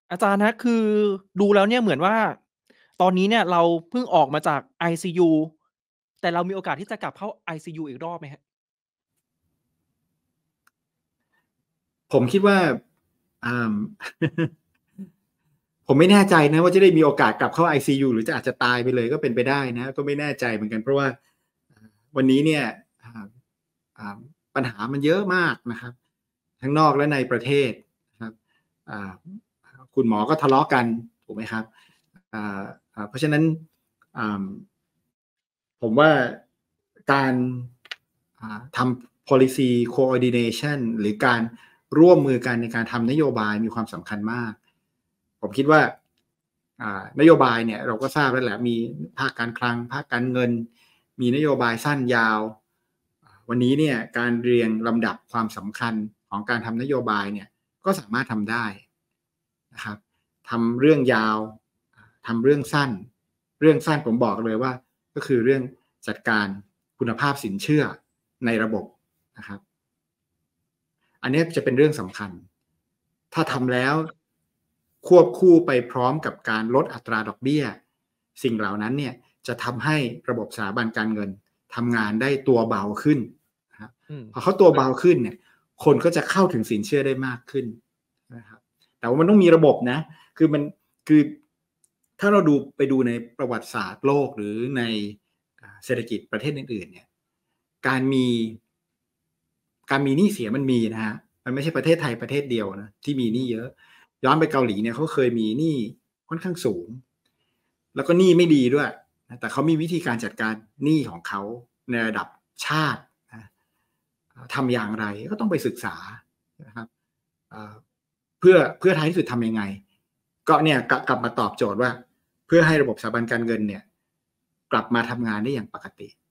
อาจารย์ฮะคือดูแล้วเนี่ยเหมือนว่าตอนนี้เนี่ยเราเพิ่งออกมาจากไอซียูแต่เรามีโอกาสที่จะกลับเข้าไอซียูอีกรอบไหมครับผมคิดว่าอ่า ผมไม่แน่ใจนะว่าจะได้มีโอกาสกลับเข้า ICU หรือจะอาจจะตายไปเลยก็เป็นไปได้นะก็ไม่แน่ใจเหมือนกันเพราะว่าวันนี้เนี่ยอ่าปัญหามันเยอะมากนะครับทั้งนอกและในประเทศนะครับอ่าคุณหมอก็ทะเลาะกันถูกไหมครับเพราะฉะนั้นผมว่าการทำ policy coordination หรือการร่วมมือกันในการทำนโยบายมีความสำคัญมากผมคิดว่านโยบายเนี่ยเราก็ทราบแล้วแหละมีภาคการคลังภาคการเงินมีนโยบายสั้นยาววันนี้เนี่ยการเรียงลำดับความสำคัญของการทำนโยบายเนี่ยก็สามารถทำได้นะครับทำเรื่องยาวทำเรื่องสั้นเรื่องสั้นผมบอกเลยว่าก็คือเรื่องจัดการคุณภาพสินเชื่อในระบบนะครับอันนี้จะเป็นเรื่องสำคัญถ้าทำแล้วควบคู่ไปพร้อมกับการลดอัตราดอกเบี้ยสิ่งเหล่านั้นเนี่ยจะทำให้ระบบสถาบันการเงินทำงานได้ตัวเบาขึ้นนะครับพอเขาตัวเบาขึ้นเนี่ยคนก็จะเข้าถึงสินเชื่อได้มากขึ้นนะครับแต่ว่ามันต้องมีระบบนะคือถ้าเราไปดูในประวัติศาสตร์โลกหรือในเศรษฐกิจประเทศอื่นๆเนี่ยการมีหนี้เสียมันมีนะฮะมันไม่ใช่ประเทศไทยประเทศเดียวนะที่มีหนี้เยอะย้อนไปเกาหลีเนี่ยเขาเคยมีหนี้ค่อนข้างสูงแล้วก็หนี้ไม่ดีด้วยแต่เขามีวิธีการจัดการหนี้ของเขาในระดับชาตินะทำอย่างไรก็ต้องไปศึกษานะครับเพื่อท้ายที่สุดทำยังไงก็เนี่ยกลับมาตอบโจทย์ว่าเพื่อให้ระบบสถาบันการเงินเนี่ยกลับมาทำงานได้อย่างปกติ